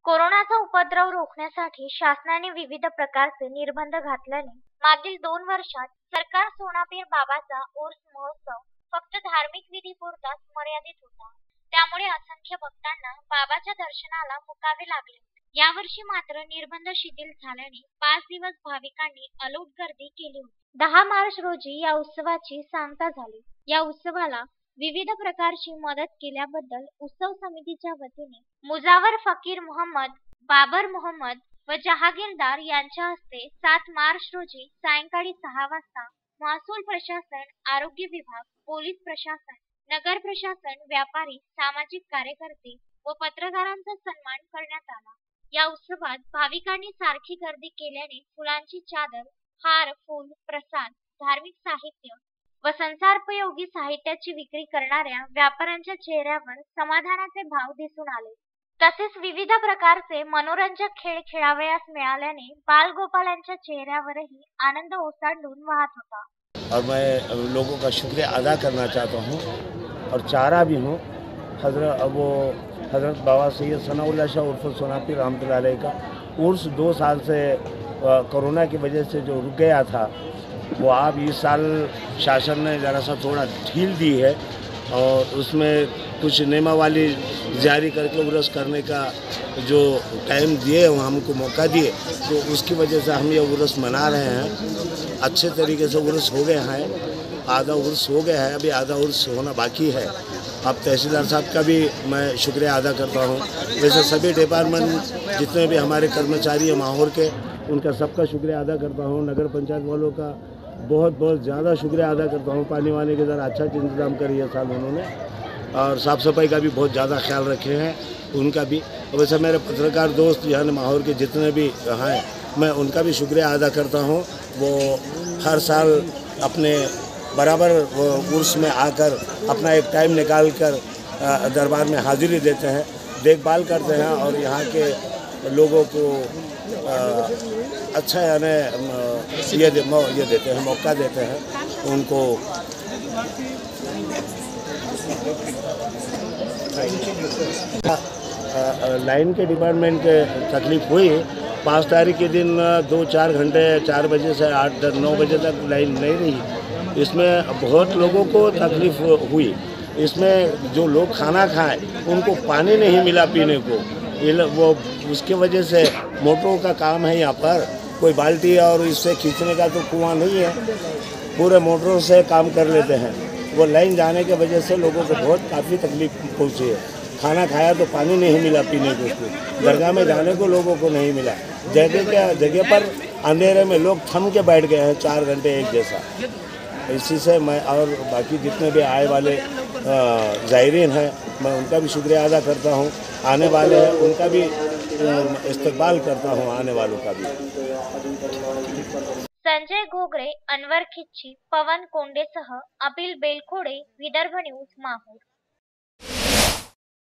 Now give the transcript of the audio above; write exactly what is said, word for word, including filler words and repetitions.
कोरोनाचा उपद्रव रोखण्यासाठी शासनाने विविध प्रकारचे निर्बंध घातल्याने मागील दोन वर्षात सरकार सोनापीर बाबाचा उर्स महोत्सव फक्त धार्मिक विधीपुरताच मर्यादित होता। त्यामुळे असंख्य भक्तांना बाबाच्या दर्शनाला मुकावे लागले। यावर्षी मात्र निर्बंध शिथिल झाल्याने पाच दिवस भाविकांनी अलोट गर्दी केली होती। दहा मार्च रोजी या उत्सवाची सांगता झाली। या उत्सवाला विविध प्रकारची मदत केल्याबद्दल उत्सव समितीच्या वतीने मुजावर फकीर मोहम्मद, बाबर मोहम्मद व जहागीरदार यांच्या हस्ते सात मार्च रोजी सायंकाळी सहा वाजता महसूल प्रशासन, आरोग्य विभाग, पोलीस प्रशासन, नगर प्रशासन, व्यापारी, सामाजिक कार्यकर्ते व पत्रकारांचा सन्मान करण्यात आला। या उत्सवात भाविकांनी सारखी गर्दी केल्याने फुलांची चादर, हार, फूल, प्रसाद, धार्मिक साहित्य व संसारोपयोगी साहित्याची विक्री करणाऱ्या व्यापाऱ्यांच्या चेहऱ्यावर समाधानाचे भाव दिसून आले। तसेच विविध प्रकारचे मनोरंजक खेळ खेळावयास मिळाल्याने बालगोपालांच्या चेहऱ्यावरही आनंद ओसंडून वाहत होता। और मैं लोगों का शुक्रिया अदा करना चाहता हूँ और चाह रहा भी हूँ हजरत वो हजरत बाबा सैयद सनाउल्लाह शाह उर्फ सोनापीर रहमतुल्लाह अलैह का उर्स दो साल से कोरोना की वजह से जो रुक गया था, वो आप इस साल शासन ने ज़रा सा थोड़ा ढील दी है और उसमें कुछ नियमावली जारी करके उर्स करने का जो टाइम दिए हमको मौका दिए, तो उसकी वजह से हम ये उर्स मना रहे हैं। अच्छे तरीके से उर्स हो गए हैं, आधा उर्स हो गया है, अभी आधा उर्स होना बाकी है। अब तहसीलदार साहब का भी मैं शुक्रिया अदा करता हूँ। वैसे सभी डिपार्टमेंट जितने भी हमारे कर्मचारी हैं माहौर के, उनका सबका शुक्रिया अदा करता हूँ। नगर पंचायत वालों का बहुत बहुत ज़्यादा शुक्रिया अदा करता हूँ। पानी वाने के ज़रा अच्छा इंतज़ाम करी है साल उन्होंने, और साफ़ सफाई का भी बहुत ज़्यादा ख्याल रखे हैं, उनका भी। वैसे मेरे पत्रकार दोस्त यहाँ माहौर के जितने भी हैं, मैं उनका भी शुक्रिया अदा करता हूँ। वो हर साल अपने बराबर वो उर्स में आकर अपना एक टाइम निकाल कर दरबार में हाजिरी देते हैं, देखभाल करते हैं और यहाँ के लोगों को अच्छा यानी ये दे, ये देते हैं, मौका देते हैं उनको। लाइन के डिपार्टमेंट के तकलीफ हुई। पाँच तारीख के दिन दो चार घंटे चार बजे से आठ नौ बजे तक लाइन नहीं रही। इसमें बहुत लोगों को तकलीफ हुई। इसमें जो लोग खाना खाएं उनको पानी नहीं मिला पीने को, ये वो उसके वजह से मोटरों का काम है यहाँ पर, कोई बाल्टी और इससे खींचने का तो कुआं नहीं है, पूरे मोटरों से काम कर लेते हैं। वो लाइन जाने के वजह से लोगों को बहुत काफ़ी तकलीफ पहुँची है। खाना खाया तो पानी नहीं मिला पीने को, उसको दरगाह में जाने को लोगों को नहीं मिला। जगह के जगह पर अंधेरे में लोग थम के बैठ गए हैं चार घंटे एक जैसा। इसी से मैं और बाकी जितने भी आए वाले ज़ायरीन हैं, मैं उनका भी शुक्रिया अदा करता हूँ। आने वाले हैं उनका भी इस्तकबाल करता हूँ, आने वालों का भी। संजय घोगरे, अनवर खिच्ची, पवन कोंडेसह अबिल बेलखोडे, विदर्भ न्यूज, माहूर।